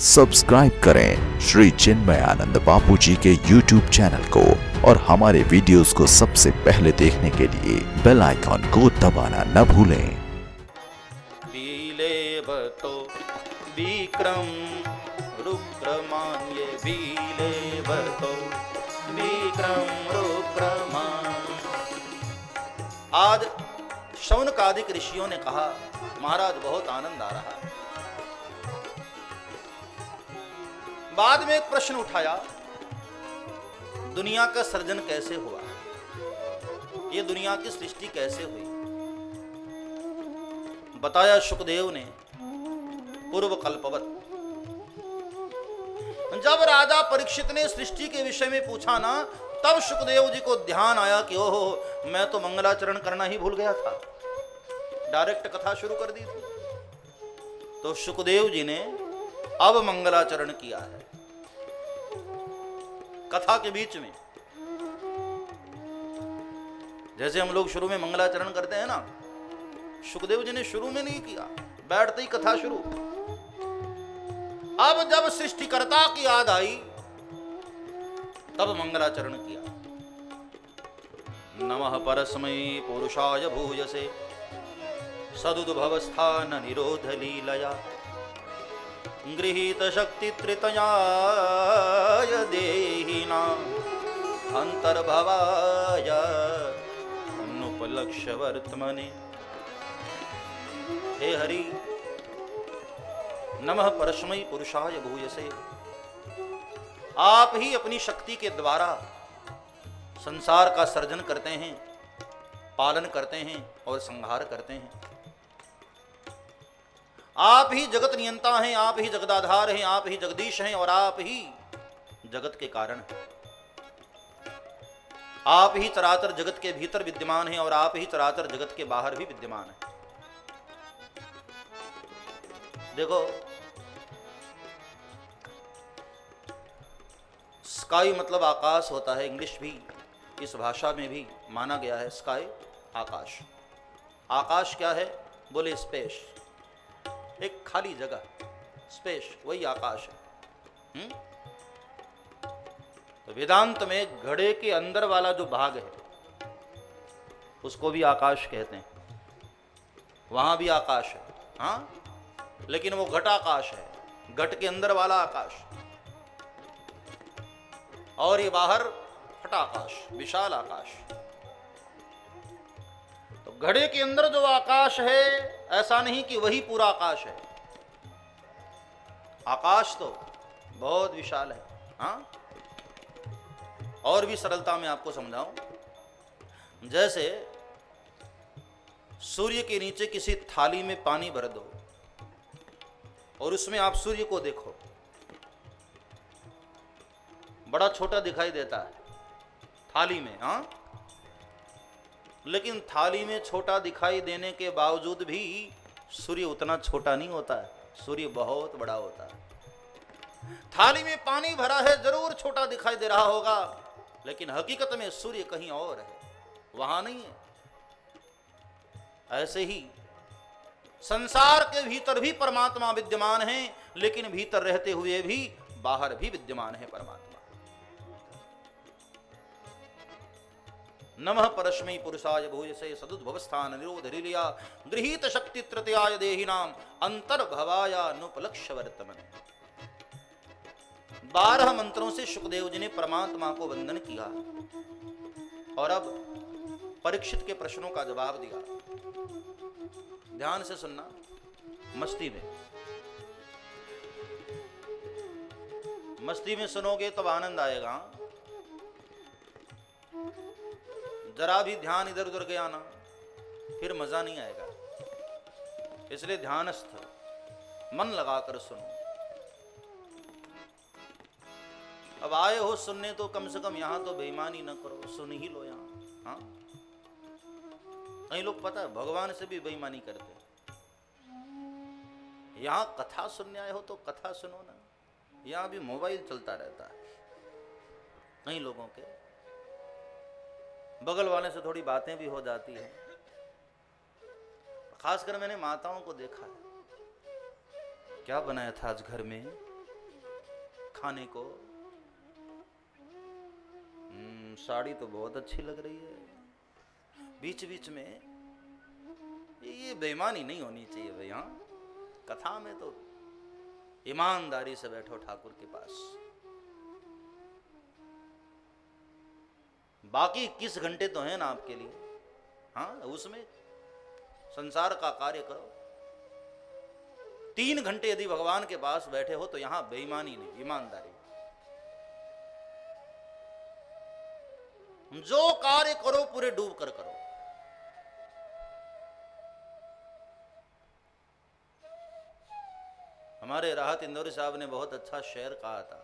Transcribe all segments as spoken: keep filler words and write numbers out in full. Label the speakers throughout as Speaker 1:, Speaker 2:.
Speaker 1: Subscribe करें श्री चिन्मयानंद बापू जी के YouTube channel को और हमारे वीडियोस को सबसे पहले देखने के लिए बेल आइकॉन को दबाना न भूलें।
Speaker 2: बीलेवतो विक्रम रुक्रमान्ये बीलेवतो विक्रम रुक्रमान। आज शौनकादिक ऋषियों ने कहा, महाराज बहुत आनंद आ रहा है। बाद में एक प्रश्न उठाया, दुनिया का सृजन कैसे हुआ, ये दुनिया की सृष्टि कैसे हुई। बताया शुकदेव ने पूर्व कल्पवत। जब राजा परीक्षित ने सृष्टि के विषय में पूछा ना, तब शुकदेव जी को ध्यान आया कि ओहो, मैं तो मंगलाचरण करना ही भूल गया था। डायरेक्ट कथा शुरू कर दी थी। तो शुकदेव जी ने अब मंगलाचरण किया है कथा के बीच में। जैसे हम लोग शुरू में मंगलाचरण करते हैं ना, शुकदेव जी ने शुरू में नहीं किया, बैठते ही कथा शुरू। अब जब सृष्टिकर्ता की याद आई तब मंगलाचरण किया। नमः परस्मै पुरुषाय भूयसे सदुद्भवस्थान निरोध लीलया गृहीत शक्ति त्रितयाय देहिना अंतर्भवाय अनुपलक्ष्य वर्तमने। हे हरि, नमः परस्मै पुरुषाय भूयसे। आप ही अपनी शक्ति के द्वारा संसार का सर्जन करते हैं, पालन करते हैं और संहार करते हैं। आप ही जगत नियंता हैं, आप ही जगदाधार हैं, आप ही जगदीश हैं और आप ही जगत के कारण हैं। आप ही चराचर जगत के भीतर विद्यमान हैं और आप ही चराचर जगत के बाहर भी विद्यमान हैं। देखो, स्काई मतलब आकाश होता है। इंग्लिश भी, इस भाषा में भी माना गया है स्काई आकाश। आकाश क्या है? बोले स्पेस, एक खाली जगह, स्पेस, वही आकाश है। हुँ? तो वेदांत में घड़े के अंदर वाला जो भाग है उसको भी आकाश कहते हैं। वहां भी आकाश है, हाँ, लेकिन वो घटाकाश है, घट के अंदर वाला आकाश। और ये बाहर फटाकाश, विशाल आकाश। तो घड़े के अंदर जो आकाश है, ऐसा नहीं कि वही पूरा आकाश है। आकाश तो बहुत विशाल है, हाँ। और भी सरलता में आपको समझाऊं। जैसे सूर्य के नीचे किसी थाली में पानी भर दो और उसमें आप सूर्य को देखो, बड़ा छोटा दिखाई देता है थाली में, हाँ। लेकिन थाली में छोटा दिखाई देने के बावजूद भी सूर्य उतना छोटा नहीं होता है, सूर्य बहुत बड़ा होता है। थाली में पानी भरा है, जरूर छोटा दिखाई दे रहा होगा, लेकिन हकीकत में सूर्य कहीं और है, वहां नहीं है। ऐसे ही संसार के भीतर भी परमात्मा विद्यमान है, लेकिन भीतर रहते हुए भी बाहर भी विद्यमान है परमात्मा। नमः परस्मै पुरुषाय भूयसे सदुद्भवस्थान निरोध लीलया गृहीत शक्ति तृतीयाय देहिनाम अंतर्भवाय अनुपलक्ष्य वर्तमने। बारह मंत्रों से शुकदेव जी ने परमात्मा को वंदन किया और अब परीक्षित के प्रश्नों का जवाब दिया। ध्यान से सुनना, मस्ती में मस्ती में सुनोगे तब आनंद आएगा। जरा भी ध्यान इधर उधर गया ना, फिर मजा नहीं आएगा। इसलिए ध्यानस्थ, मन लगाकर सुनो। अब आए हो सुनने तो कम से कम यहां तो बेईमानी न करो, सुन ही लो यहां, हाँ। कई लोग पता है भगवान से भी बेईमानी करते हैं। यहां कथा सुनने आए हो तो कथा सुनो ना, यहां भी मोबाइल चलता रहता है। कई लोगों के बगल वाले से थोड़ी बातें भी हो जाती हैं। खासकर मैंने माताओं को देखा है, क्या बनाया था आज घर में, खाने को? हम्म, साड़ी तो बहुत अच्छी लग रही है। बीच बीच में ये बेईमानी नहीं होनी चाहिए भाई। हाँ, कथा में तो ईमानदारी से बैठो ठाकुर के पास। बाकी इक्कीस घंटे तो हैं ना आपके लिए। हाँ, उसमें संसार का कार्य करो। तीन घंटे यदि भगवान के पास बैठे हो तो यहां बेईमानी नहीं, ईमानदारी। जो कार्य करो पूरे डूब कर करो। हमारे राहत इंदौरी साहब ने बहुत अच्छा शेर कहा था,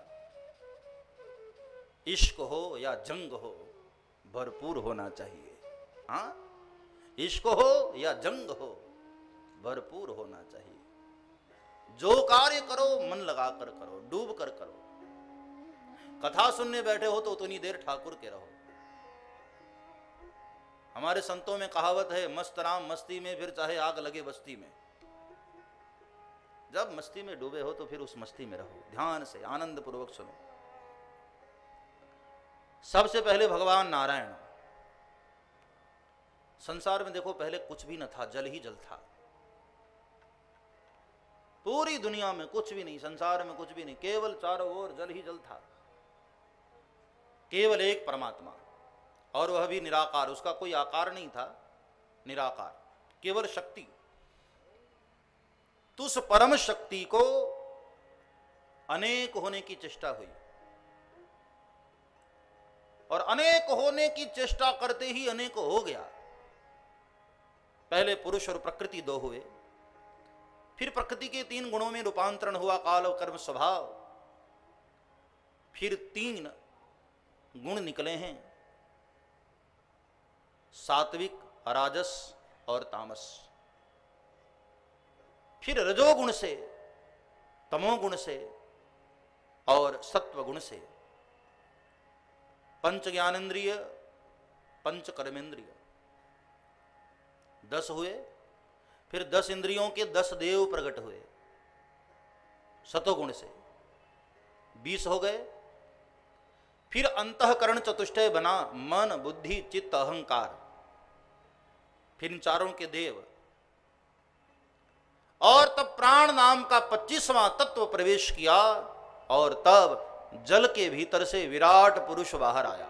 Speaker 2: इश्क हो या जंग हो भरपूर होना चाहिए। हाँ, इश्क हो या जंग हो भरपूर होना चाहिए। जो कार्य करो मन लगा कर करो, डूब कर करो। कथा सुनने बैठे हो तो उतनी देर ठाकुर के रहो। हमारे संतों में कहावत है, मस्त राम मस्ती में फिर चाहे आग लगे बस्ती में। जब मस्ती में डूबे हो तो फिर उस मस्ती में रहो, ध्यान से आनंद पूर्वक सुनो। सबसे पहले भगवान नारायण। संसार में देखो पहले कुछ भी न था, जल ही जल था। पूरी दुनिया में कुछ भी नहीं, संसार में कुछ भी नहीं, केवल चारों ओर जल ही जल था। केवल एक परमात्मा, और वह भी निराकार। उसका कोई आकार नहीं था, निराकार, केवल शक्ति। तो उस परम शक्ति को अनेक होने की चेष्टा हुई, और अनेक होने की चेष्टा करते ही अनेक हो गया। पहले पुरुष और प्रकृति दो हुए, फिर प्रकृति के तीन गुणों में रूपांतरण हुआ, काल कर्म स्वभाव। फिर तीन गुण निकले हैं, सात्विक, राजस और तामस। फिर रजोगुण से, तमोगुण से और सत्व गुण से पंच ज्ञानेन्द्रिय, पंच कर्मेंद्रिय दस हुए। फिर दस इंद्रियों के दस देव प्रकट हुए सतोगुण से, बीस हो गए। फिर अंतःकरण चतुष्टय बना, मन बुद्धि चित्त अहंकार। फिर इन चारों के देव, और तब प्राण नाम का पच्चीसवां तत्व प्रवेश किया, और तब जल के भीतर से विराट पुरुष बाहर आया।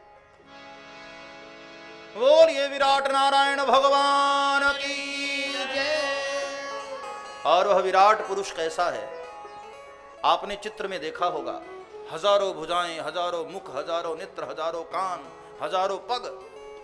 Speaker 2: बोलिए विराट नारायण भगवान की जय। और वह विराट पुरुष कैसा है आपने चित्र में देखा होगा। हजारों भुजाएं, हजारों मुख, हजारों नेत्र, हजारों कान, हजारों पग।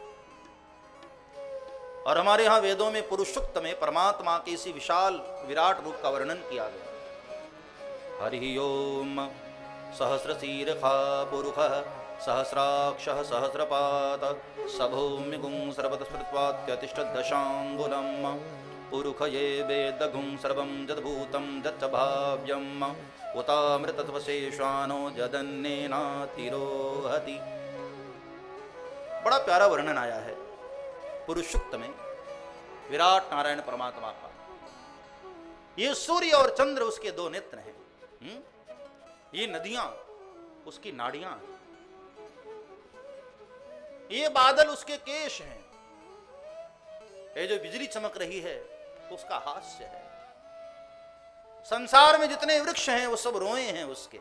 Speaker 2: और हमारे यहां वेदों में पुरुष सूक्त में परमात्मा के इसी विशाल विराट रूप का वर्णन किया गया। हरि ओम सहस्रशीर्षा पुरुषः सहस्राक्षः सहस्रपाद सभूमिगुं सर्वतस्पृत्वात्यतिष्ठदशाङ्गुलम् पुरुषये वेदगुं सर्वं जद्भूतं जच्च भाव्यम् उतामृतत्वशेषानो जदन्नेनातिरोहति। बड़ा प्यारा वर्णन आया है पुरुष सूक्त में विराट नारायण परमात्मा का। ये सूर्य और चंद्र उसके दो नेत्र हैं। हुँ? ये नदियां उसकी नाड़ियां हैं। ये बादल उसके केश हैं। ये जो बिजली चमक रही है उसका हास्य है। संसार में जितने वृक्ष हैं वो सब रोए हैं उसके।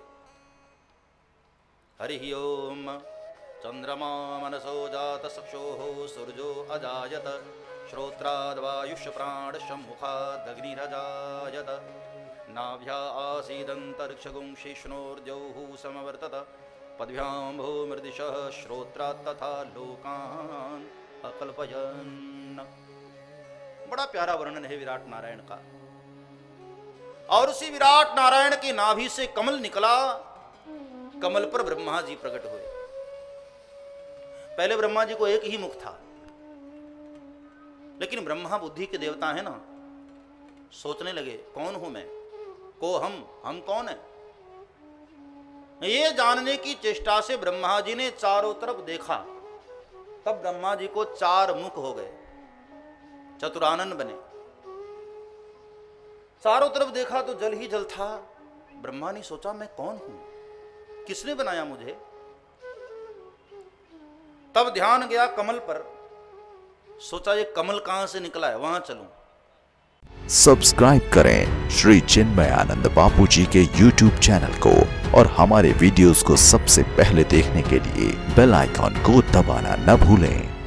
Speaker 2: हरि ओम चंद्रमा मनसो जात सक्षोः सूर्यो अजायत श्रोत्राद्वायुष्य प्राणशमुखादग्निरजायत नाभ्या आसीदन्तरिक्षगुं शिष्णोर्जौः समवर्तत पद्भ्यां भूमृदिशः श्रोत्रात् तथा लोकान् अकल्पयन्। बड़ा प्यारा वर्णन है विराट नारायण का। और उसी विराट नारायण की नाभि से कमल निकला। कमल पर ब्रह्मा जी प्रकट हुए। पहले ब्रह्मा जी को एक ही मुख था, लेकिन ब्रह्मा बुद्धि के देवता है ना, सोचने लगे कौन हूं मैं, को हम हम कौन है। ये जानने की चेष्टा से ब्रह्मा जी ने चारों तरफ देखा। तब ब्रह्मा जी को चार मुख हो गए, चतुरानन बने। चारों तरफ देखा तो जल ही जल था। ब्रह्मा ने सोचा मैं कौन हूं, किसने बनाया मुझे? तब ध्यान गया कमल पर, सोचा ये कमल कहां से निकला है, वहां चलूं।
Speaker 1: सब्सक्राइब करें श्री चिन्मयानंद बापू जी के यूट्यूब चैनल को और हमारे वीडियोस को सबसे पहले देखने के लिए बेल आइकॉन को दबाना न भूलें।